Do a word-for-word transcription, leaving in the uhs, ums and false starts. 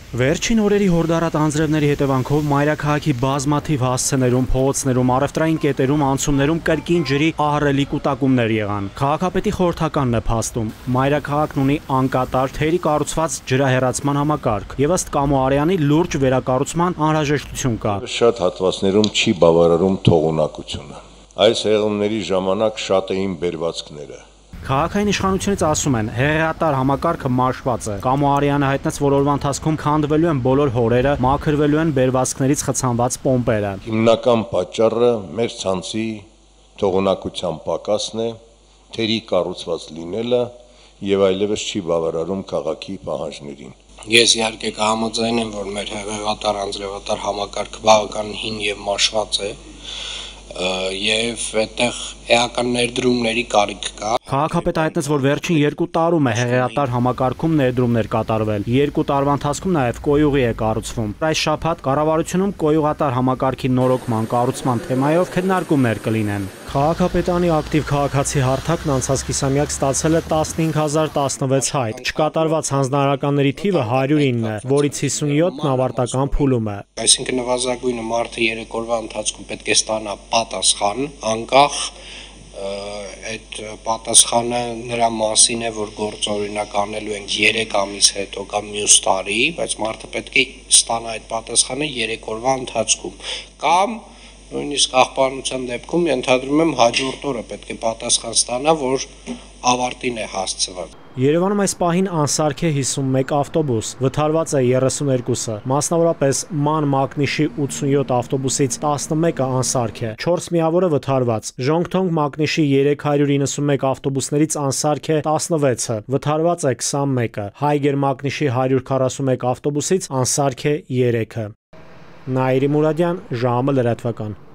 Վերջին օրերի հորդարատ անձրևների հետևանքով մայրաքաղաքի բազմաթիվ հասցեներում, փողոցներում, առևտրային կետերում, անցումներում կրկին ջրի ահռելի կուտակումներ եղան։ Քաղաքապետի խորհրդականն է փաստում. մայրաքաղաքն ունի անկատար թերի կառուցված ջրահեռացման համակարգ եւ ըստ Կամո Արյանի լուրջ վերակառուցման անհրաժեշտություն կա։ Շատ հատվածներում չի բավարարում թողունակությունը։ Այս հեղումների ժամանակ շատ էին բերվածքները։ Քաղաքային իշխանությունից ասում են, հեղեղատար համակարգը մաշված է։ Կամո Արյանը հայտնեց, որ օրվա ընթացքում քանդվելու են բոլոր հորերը, մաքրվելու են բերվածքներից խցանված պոմպերը։ Հիմնական պատճառը մեր ցանցի թողունակության պակասն է, թերի կառուցված լինելը եւ այլևս չի բավարարում քաղաքի պահանջներին։ Ես իհարկե կհամաձայն եմ, որ մեր հեղեղատար անձրևատար համակարգը բավական հին եւ մաշված է։ Եվ այդտեղ էական ներդրումների կարիք կա։ Քաղաքապետը հայտնեց, որ վերջին երկու տարում է հեղեղատար համակարգում ներդրումներ կատարվել։ Երկու տարվա ընթացքում նաև կոյուղի է կառուցվում։ Այս շաբաթ կառավարությունում կոյուղատար համակարգի նորոգման կառուցման թեմայով քննարկումներ կլինեն։ Քաղաքապետանի ակտիվ քաղաքացի հարթակն անցած կիսամյակ ստացել է տասնհինգ հազար տասնվեց հայտ։ Չկատարված հանձնարարականների թիվը հարյուր ինը է, որից հիսունյոթն ավարտական փուլում է։ Այսինքն նվազագույնը մարդը երեք օրվա ընթացքում պետք է ստանա պատասխան, անկախ այդ պատասխանը նրա մասին է, որ գործ օրինակ անելու ենք երեք ամիս հետո կամ մյուս տարի, բայց մարդը պետք է ստանա այդ պատասխանը երեք օրվա ընթացքում կամ նույնիսկ աղբանության դեպքում ենթադրում եմ հաջորդ օրը պետք է պատասխան ստանա, որ ավարտին է հասցվել։ Երևանում այս պահին անսարք է հիսունմեկ ավտոբուս, վթարված է երեսուներկուսը, մասնավորապես ման Մակնիշի ութսունյոթ ավտոբուսից տասնմեկը անսարք է, չորս միավորը վթարված, Ժոնգթոնգ Մակնիշի երեք հարյուր իննսունմեկ ավտոբուսներից անսարք է տասնվեցը, վթարված է քսանմեկը, Հայգեր Մակնիշի հարյուր քառասունմեկ ավտոբուսից անսարք է երեքը։ Նաիրի Մուրադյան, ժամը լրատվական։